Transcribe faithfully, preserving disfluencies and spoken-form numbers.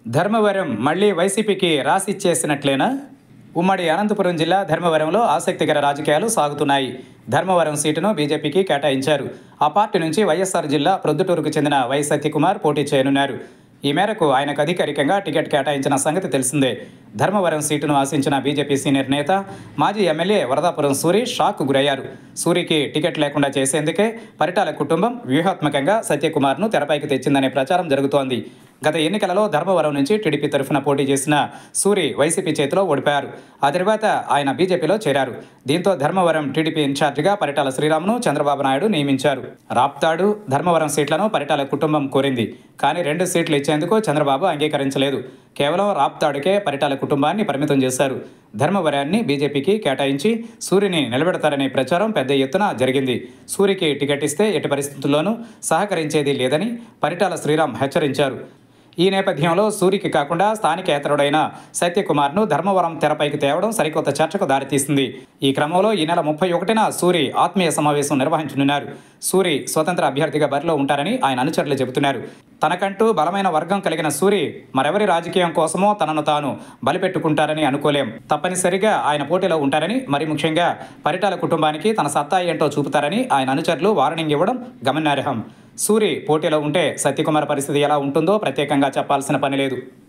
ధర్మవరం మళ్లీ వైసీపీకి రాసిచ్చేసినట్లేనా? ఉమ్మడి అనంతపురం జిల్లా ధర్మవరంలో ఆసక్తికర రాజకీయాలు సాగుతున్నాయి. ధర్మవరం సీటును బీజేపీకి కేటాయించారు. ఆ పార్టీ నుంచి వైఎస్ఆర్ జిల్లా ప్రొద్దుటూరుకు చెందిన వై సత్యకుమార్ పోటీ చేయనున్నారు. ఈ మేరకు ఆయనకు అధికారికంగా టికెట్ కేటాయించిన సంగతి తెలిసిందే. ధర్మవరం సీటును ఆశించిన బీజేపీ సీనియర్ నేత, మాజీ ఎమ్మెల్యే వరదాపురం సూరి షాక్కు గురయ్యారు. సూరికి టికెట్ లేకుండా చేసేందుకే పరిటాల కుటుంబం వ్యూహాత్మకంగా సత్యకుమార్ను తెరపైకి తెచ్చిందనే ప్రచారం జరుగుతోంది. గత ఎన్నికలలో ధర్మవరం నుంచి టీడీపీ తరఫున పోటీ చేసిన సూరి వైసీపీ చేతిలో ఓడిపోయారు. ఆ తర్వాత ఆయన బీజేపీలో చేరారు. దీంతో ధర్మవరం టీడీపీ ఇన్ఛార్జిగా పరిటాల శ్రీరామ్ను చంద్రబాబు నాయుడు నియమించారు. రాప్తాడు, ధర్మవరం సీట్లను పరిటాల కుటుంబం కోరింది. కానీ రెండు సీట్లు ఇచ్చేందుకు చంద్రబాబు అంగీకరించలేదు. కేవలం రాప్తాడుకే పరిటాల కుటుంబాన్ని పరిమితం చేశారు. ధర్మవరాన్ని బీజేపీకి కేటాయించి సూరిని నిలబెడతారనే ప్రచారం పెద్ద ఎత్తున జరిగింది. సూరికి టికెట్ ఇస్తే ఎట్టి పరిస్థితుల్లోనూ సహకరించేది లేదని పరిటాల శ్రీరామ్ హెచ్చరించారు. ఈ నేపథ్యంలో సూరికి కాకుండా స్థానికేతరుడైన సత్యకుమార్ను ధర్మవరం తెరపైకి తేవడం సరికొత్త చర్చకు దారితీస్తుంది. ఈ క్రమంలో ఈ నెల ముప్పై ఒకటిన సూరి ఆత్మీయ సమావేశం నిర్వహించనున్నారు. సూరి స్వతంత్ర అభ్యర్థిగా బరిలో ఉంటారని ఆయన అనుచరులు చెబుతున్నారు. తనకంటూ బలమైన వర్గం కలిగిన సూరి మరెవరి రాజకీయం కోసమో తనను తాను బలిపెట్టుకుంటారని అనుకోలేం. తప్పనిసరిగా ఆయన పోటీలో ఉంటారని, మరి ముఖ్యంగా పరిటాల కుటుంబానికి తన సత్తా ఏంటో చూపుతారని ఆయన అనుచరులు వార్నింగ్ ఇవ్వడం గమనార్హం. సూరి పోటీలో ఉంటే సత్యకుమార్ పరిస్థితి ఎలా ఉంటుందో ప్రత్యేకంగా చెప్పాల్సిన పని లేదు.